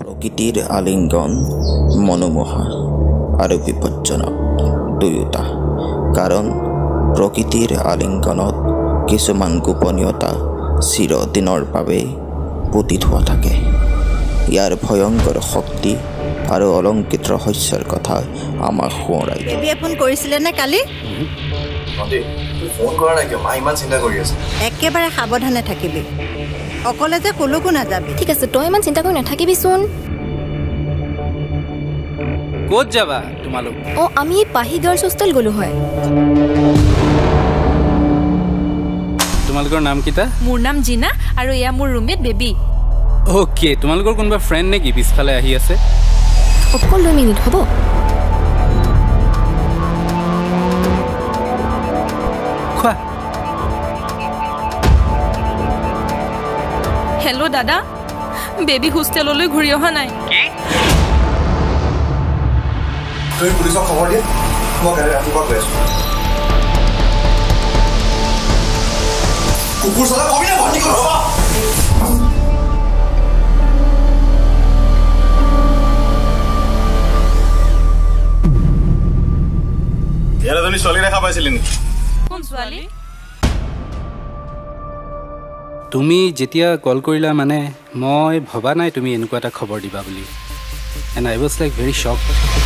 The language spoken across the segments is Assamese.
প্ৰকৃতিৰ আলিংগন মনোমোহা আৰু বিপজ্জনক দুয়োটা কাৰণ প্ৰকৃতিৰ আলিংগনত কিছুমান গোপনীয়তা চিৰদিনৰ বাবে পুতি থোৱা থাকে ইয়াৰ ভয়ংকৰ শক্তি আৰু অলংকৃত ৰহস্যৰ কথা আমাক সোঁৱৰাই দিয়ে ফোন কৰিছিলে নে কালি ফোন কৰা নাই কিয় মা ইমান চিন্তা কৰি আছে একেবাৰে সাৱধানে থাকিবি অকলে যে কলৈকো নাযাবি ঠিক আছে তই ইমান চিন্তা কৰি নাথাকিবিচোন ক'ত যাবা তোমালোক আমি পাহি গাৰ্লছ হোষ্টেল গ'লো হয় তোমালোকৰ নাম কিটা মোৰ নাম জিনা আৰু এয়া মোৰ ৰুমমেট বেবী ওকে তোমালোকৰ কোনোবা ফ্ৰেণ্ড নেকি পিছফালে আহি আছে অকল 2 মিনিট হ'ব খোৱা হেল্ল' দাদা বেবী হোষ্টেললৈ ঘূৰি অহা নাই কি তুমি পুলিচক খবৰ দিয়া মই গাড়ী ৰাতিপুৱা গৈ আছো কুকুৰ চলা কবি না ভৰ্তি কৰ ইয়াৰ তুমি ছোৱালী দেখা পাইছিলি নেকি কোন ছোৱালী তুমি যেতিয়া কল কৰিলা মানে মই ভবা নাই তুমি এনেকুৱা এটা খবৰ দিবা বুলি and I was like very shock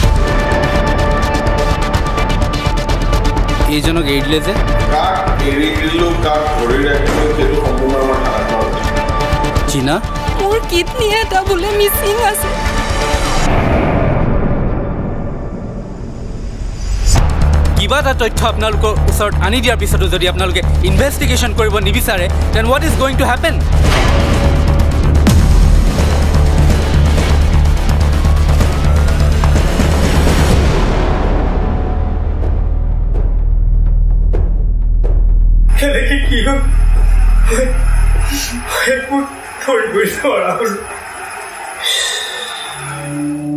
এইজনক এৰি দিলে যে চীনা মোৰ কিডনী এটা বোলে মিচিং আছে কিবা এটা তথ্য আপোনালোকৰ ওচৰত আনি দিয়াৰ পিছতো যদি আপোনালোকে ইনভেষ্টিগেশ্যন কৰিব নিবিচাৰে then what is going to happen কি হ'ল